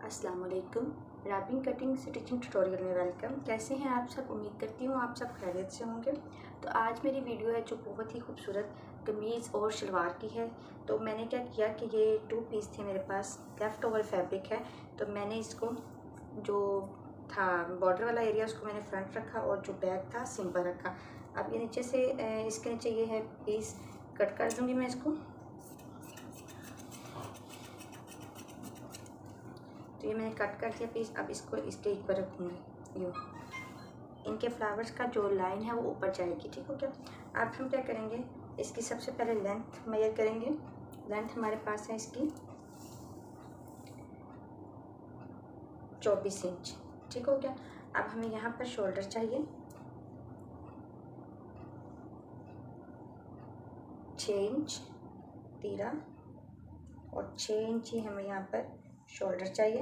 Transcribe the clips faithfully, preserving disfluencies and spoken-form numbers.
अस्सलाम वालेकुम। Wrapping cutting stitching tutorial में वेलकम। कैसे हैं आप सब? उम्मीद करती हूँ आप सब खैरियत से होंगे। तो आज मेरी वीडियो है जो बहुत ही खूबसूरत कमीज़ और शलवार की है। तो मैंने क्या किया कि ये टू पीस थे मेरे पास, लेफ़्ट ओवर फैब्रिक है, तो मैंने इसको जो था बॉर्डर वाला एरिया उसको मैंने फ्रंट रखा और जो बैक था सिंपल रखा। अब ये नीचे से इसके नीचे ये है पीस कट कर दूँगी मैं इसको। तो ये मैंने कट कर दिया पीस। अब इसको इसके ऊपर रखूँगी। यूँ इनके फ्लावर्स का जो लाइन है वो ऊपर जाएगी, ठीक हो क्या। अब हम क्या करेंगे, इसकी सबसे पहले लेंथ मेजर करेंगे। लेंथ हमारे पास है इसकी चौबीस इंच, ठीक हो गया। अब हमें यहाँ पर शोल्डर चाहिए छः इंच तीरा और छः इंच ही हमें यहाँ पर शोल्डर चाहिए।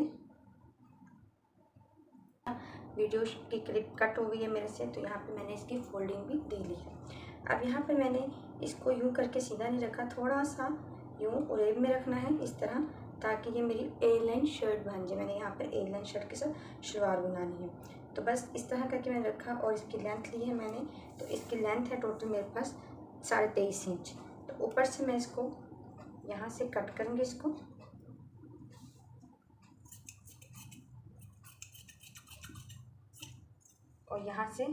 वीडियो की क्लिप कट हो गई है मेरे से, तो यहाँ पे मैंने इसकी फोल्डिंग भी दे ली है। अब यहाँ पे मैंने इसको यूँ करके सीधा नहीं रखा, थोड़ा सा यूँ उरेब में रखना है इस तरह, ताकि ये मेरी ए लाइन शर्ट बन जाए। मैंने यहाँ पर ए लाइन शर्ट के साथ शलवार बनानी है, तो बस इस तरह करके मैंने रखा और इसकी लेंथ ली है मैंने। तो इसकी लेंथ है टोटल मेरे पास साढ़े तेईस इंच। तो ऊपर से मैं इसको यहाँ से कट करूँगी इसको, और यहाँ से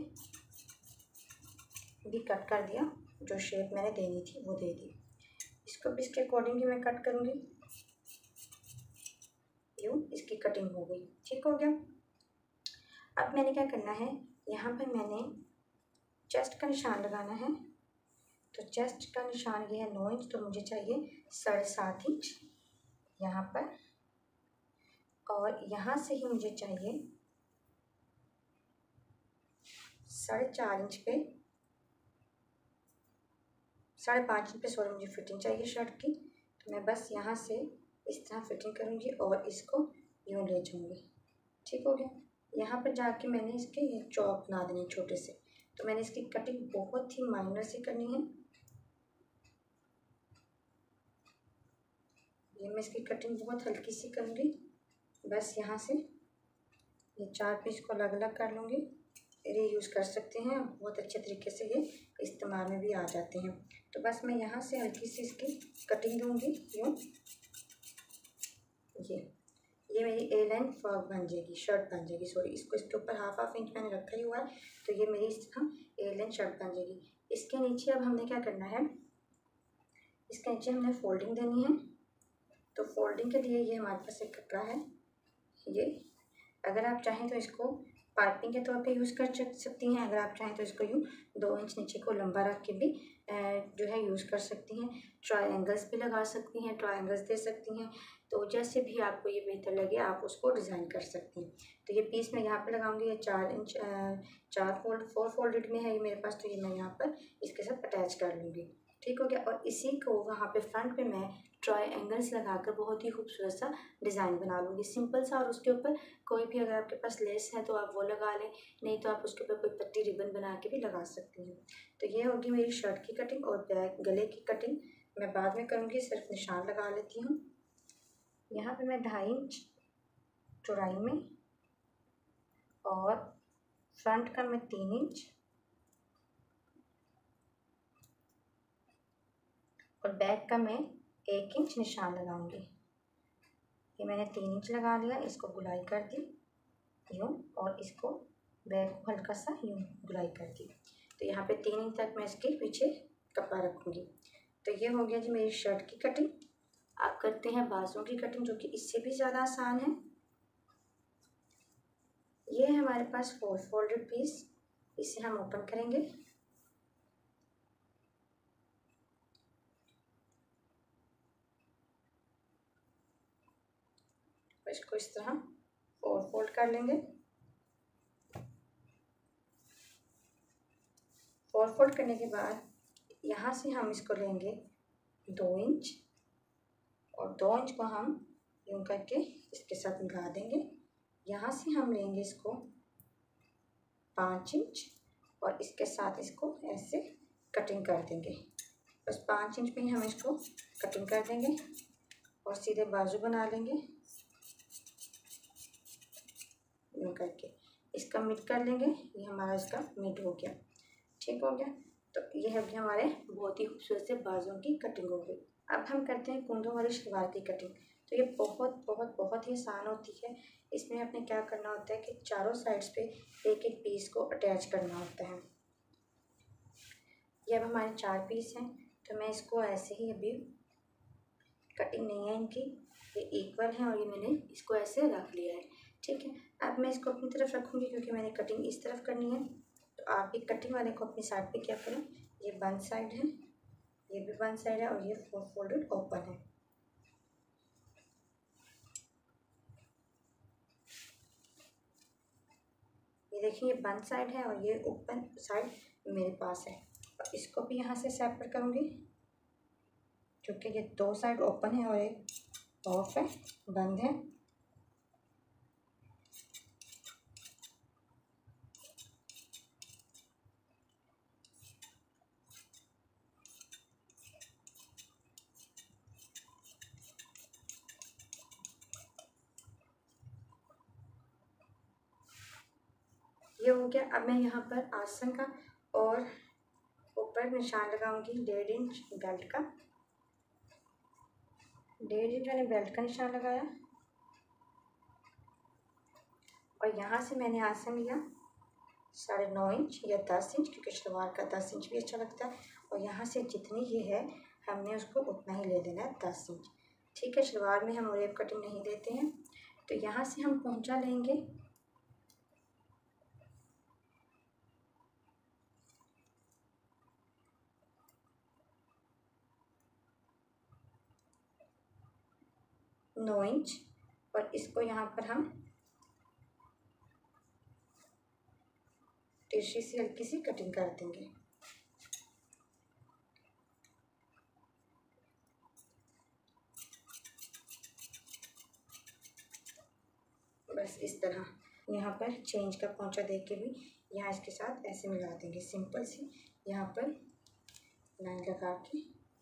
भी कट कर दिया। जो शेप मैंने देनी थी वो दे दी। इसको भी इसके अकॉर्डिंग ही मैं कट करूँगी। यूँ इसकी कटिंग हो गई, ठीक हो गया। अब मैंने क्या करना है, यहाँ पर मैंने चेस्ट का निशान लगाना है। तो चेस्ट का निशान ये है नौ इंच, तो मुझे चाहिए साढ़े सात इंच यहाँ पर, और यहाँ से ही मुझे चाहिए साढ़े चार इंच पे साढ़े पाँच इंच पे सॉरी मुझे फिटिंग चाहिए शर्ट की। तो मैं बस यहाँ से इस तरह फिटिंग करूँगी और इसको यूँ ले जाऊँगी, ठीक हो गया। यहाँ पर जाके मैंने इसके ये चौक बना देने छोटे से। तो मैंने इसकी कटिंग बहुत ही माइनर से करनी है। ये मैं इसकी कटिंग बहुत हल्की सी करूँगी। बस यहाँ से ये चार पीस को अलग अलग कर लूँगी। रीयूज़ कर सकते हैं, बहुत अच्छे तरीके से ये इस्तेमाल में भी आ जाते हैं। तो बस मैं यहाँ से हल्की सी इसकी कटिंग दूँगी यूँ। ये ये मेरी ए लाइन फ्रॉक बन जाएगी, शर्ट बन जाएगी सॉरी। इसको इसके ऊपर हाफ हाफ इंच मैंने रखा ही हुआ है, तो ये मेरी इस तरह ए लाइन शर्ट बन जाएगी। इसके नीचे अब हमने क्या करना है, इसके नीचे हमने फोल्डिंग देनी है। तो फोल्डिंग के लिए ये हमारे पास एक कपड़ा है। ये अगर आप चाहें तो इसको पाइपिंग के तौर पे यूज़ कर सकती हैं। अगर आप चाहें तो इसको यूँ दो इंच नीचे को लंबा रख के भी जो है यूज़ कर सकती हैं। ट्रायंगल्स भी लगा सकती हैं, ट्रायंगल्स दे सकती हैं। तो जैसे भी आपको ये बेहतर लगे आप उसको डिज़ाइन कर सकती हैं। तो ये पीस मैं यहाँ पे लगाऊंगी। ये चार इंच चार फोल्ड फोर फोल्डेड में है ये मेरे पास, तो ये मैं यहाँ पर इसके साथ अटैच कर लूँगी, ठीक हो गया। और इसी को वहाँ पे फ्रंट पे मैं ट्रायंगल्स लगाकर बहुत ही खूबसूरत सा डिज़ाइन बना लूँगी, सिंपल सा। और उसके ऊपर कोई भी अगर आपके पास लेस है तो आप वो लगा लें, नहीं तो आप उसके ऊपर कोई पट्टी रिबन बना के भी लगा सकती हैं। तो ये होगी मेरी शर्ट की कटिंग। और बैक गले की कटिंग मैं बाद में करूँगी, सिर्फ निशान लगा लेती हूँ। यहाँ पे मैं ढाई इंच चौड़ाई में और फ्रंट का मैं तीन इंच और बैक का मैं एक इंच निशान लगाऊंगी। ये मैंने तीन इंच लगा लिया, इसको गुलाई कर दी यूँ, और इसको बैक को हल्का सा यूँ गुलाई कर दी। तो यहाँ पे तीन इंच तक मैं इसके पीछे कपड़ा रखूँगी। तो ये हो गया जी मेरी शर्ट की कटिंग। अब करते हैं बाजुओं की कटिंग, जो कि इससे भी ज़्यादा आसान है। ये है हमारे पास फोर फोल्डेड पीस, इसे हम ओपन करेंगे। इसको इस तरह फोर फोल्ड कर लेंगे। फोर फोल्ड करने के बाद यहाँ से हम इसको लेंगे दो इंच और दो इंच को हम यूँ करके इसके साथ मिला देंगे। यहाँ से हम लेंगे इसको पाँच इंच और इसके साथ इसको ऐसे कटिंग कर देंगे। बस पाँच इंच पे ही हम इसको कटिंग कर देंगे और सीधे बाजू बना लेंगे। करके इसका मिड कर लेंगे। ये हमारा इसका मिड हो गया, ठीक हो गया। तो ये है हमारे बहुत ही खूबसूरत से बाजुओं की कटिंग हो गई। अब हम करते हैं कुंदों वाली शलवार की कटिंग। तो ये बहुत बहुत बहुत ही आसान होती है। इसमें आपने क्या करना होता है कि चारों साइड्स पे एक एक पीस को अटैच करना होता है। ये अब हमारे चार पीस हैं, तो मैं इसको ऐसे ही, अभी कटिंग नहीं है इनकी, ये इक्वल है और ये मैंने इसको ऐसे रख लिया है, ठीक है। अब मैं इसको अपनी तरफ रखूँगी क्योंकि मैंने कटिंग इस तरफ करनी है। तो आप ये कटिंग वाले को अपनी साइड पे क्या करें, ये वन साइड है, ये भी वन साइड है और ये फोर फोल्डेड ओपन है। ये देखिए ये वन साइड है और ये ओपन साइड मेरे पास है। और इसको भी यहाँ से सेपरेट करूँगी क्योंकि ये दो साइड ओपन है और एक ऑफ है, बंद है। ये हो गया। अब मैं यहाँ पर आसन का और ऊपर निशान लगाऊंगी डेढ़ इंच बेल्ट का। डेढ़ इंच मैंने बेल्ट का निशान लगाया और यहाँ से मैंने आसन लिया साढ़े नौ इंच या दस इंच, क्योंकि शलवार का दस इंच भी अच्छा लगता है। और यहाँ से जितनी ये है हमने उसको उतना ही ले लेना है, दस इंच, ठीक है। शलवार में हम रेप कटिंग नहीं देते हैं। तो यहाँ से हम पहुँचा लेंगे नौ इंच और इसको यहाँ पर हम तिरछी सी हल्की सी कटिंग कर देंगे। बस इस तरह यहाँ पर चेंज का पोंचा दे के भी यहाँ इसके साथ ऐसे मिला देंगे, सिंपल सी यहाँ पर लाइन लगा के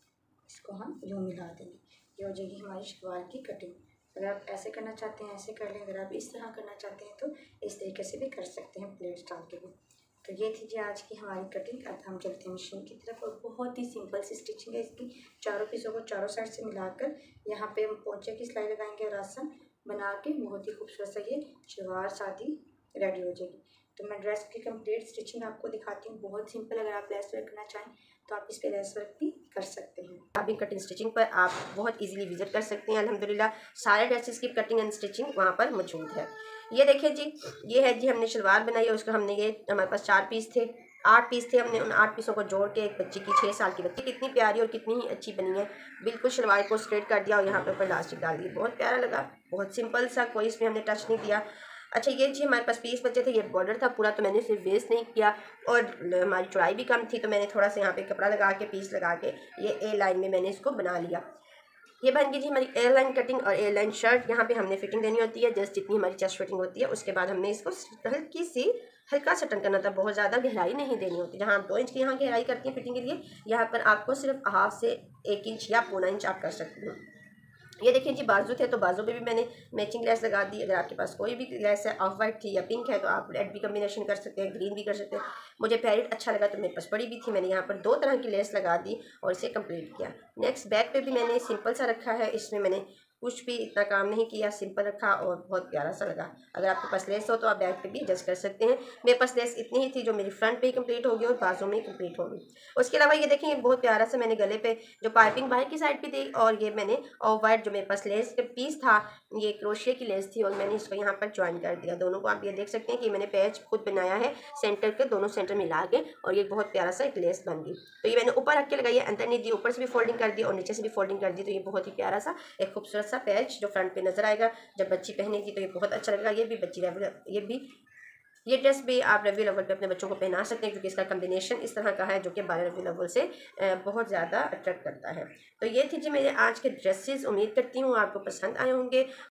इसको हम यूँ मिला देंगे। ये हो जाएगी हमारी शलवार की कटिंग। अगर आप ऐसे करना चाहते हैं ऐसे कर लें, अगर आप इस तरह करना चाहते हैं तो इस तरीके से भी कर सकते हैं, प्लेट्स डाल के भी। तो ये थी जी आज की हमारी कटिंग। अब हम चलते हैं मशीन की तरफ और बहुत ही सिंपल सी स्टिचिंग है इसकी। चारों पीसों को चारों साइड से मिलाकर यहाँ पे हम पोंचे की सिलाई लगाएंगे और आसन बना के बहुत ही खूबसूरत सा ये शलवार शादी रेडी हो जाएगी। तो मैं ड्रेस की कंप्लीट स्टिचिंग आपको दिखाती हूँ, बहुत सिंपल। अगर आप लेस वर्क करना चाहें तो आप इस पर लेस वर्क भी कर सकते हैं। आप इन कटिंग स्टिचिंग पर आप बहुत इजीली विजिट कर सकते हैं। अल्हम्दुलिल्लाह सारे ड्रेसेस की कटिंग एंड स्टिचिंग वहाँ पर मौजूद है। ये देखिए जी, ये है जी हमने शलवार बनाई है, उसको हमने ये हमारे पास चार पीस थे, आठ पीस थे। हमने उन आठ पीसों को जोड़ के एक बच्ची की छः साल की बच्ची कितनी प्यारी और कितनी ही अच्छी बनी है। बिल्कुल शलवार को स्ट्रेट कर दिया और यहाँ पे ऊपर इलास्टिक डाल दी, बहुत प्यारा लगा, बहुत सिंपल सा, कोई इसमें हमने टच नहीं दिया। अच्छा ये जी हमारे पास पीस बचे थे, ये बॉर्डर था पूरा, तो मैंने सिर्फ वेस्ट नहीं किया और हमारी चौड़ाई भी कम थी, तो मैंने थोड़ा सा यहाँ पे कपड़ा लगा के पीस लगा के ये ए लाइन में मैंने इसको बना लिया। ये बन गई जी हमारी एयर लाइन कटिंग और एयर लाइन शर्ट। यहाँ पे हमने फिटिंग देनी होती है जस्ट जितनी हमारी चेस्ट फिटिंग होती है, उसके बाद हमने इसको हल्की सी हल्का सा टन करना था, बहुत ज़्यादा गहराई नहीं देनी होती। जहाँ आप दो इंच की यहाँ गहराई करती हैं फिटिंग के लिए, यहाँ पर आपको सिर्फ हाफ से एक इंच या पौना इंच आप कर सकते हो। ये देखिए जी बाजू थे, तो बाजू पे भी मैंने मैचिंग लेस लगा दी। अगर आपके पास कोई भी लेस है, ऑफ वाइट थी या पिंक है, तो आप रेड भी कम्बिनेशन कर सकते हैं, ग्रीन भी कर सकते हैं। मुझे पैरेट अच्छा लगा तो मेरे पास बड़ी भी थी, मैंने यहाँ पर दो तरह की लेस लगा दी और इसे कंप्लीट किया। नेक्स्ट बैक पे भी मैंने सिंपल सा रखा है, इसमें मैंने कुछ भी इतना काम नहीं किया, सिंपल रखा और बहुत प्यारा सा लगा। अगर आपके पास लेस हो तो आप बैक पे भी एडजस्ट कर सकते हैं। मेरे पास लेस इतनी ही थी जो मेरी फ्रंट पे ही कंप्लीट होगी और बाजू में ही कंप्लीट होगी। उसके अलावा ये देखें, ये बहुत प्यारा सा मैंने गले पे जो पाइपिंग बाहर की साइड पे दी और ये मैंने ऑफ वाइट जो मेरे पास लेस के पीस था, ये क्रोशिया की लेस थी और मैंने इसको यहाँ पर ज्वाइन कर दिया। दोनों को आप ये देख सकते हैं कि मैंने पैच खुद बनाया है सेंटर के, दोनों सेंटर मिला के, और ये बहुत प्यारा सा एक लेस बन गई। तो ये मैंने ऊपर रख के लगाई है, अंदर नहीं दी, ऊपर से भी फोल्डिंग कर दी और नीचे से भी फोल्डिंग कर दी। तो ये बहुत ही प्यारा सा एक खूबसूरत सा पैच जो फ्रंट पे नजर आएगा जब बच्ची पहनेगी, तो ये बहुत अच्छा लगेगा। ये भी बच्ची रेगुलर, ये भी ये ड्रेस भी आप रबी लेवल पे अपने बच्चों को पहना सकते हैं क्योंकि इसका कम्बिनेशन इस तरह का है जो कि बारह रबी लेवल से बहुत ज़्यादा अट्रैक्ट करता है। तो ये थी जी मेरे आज के ड्रेसेस, उम्मीद करती हूँ आपको पसंद आए होंगे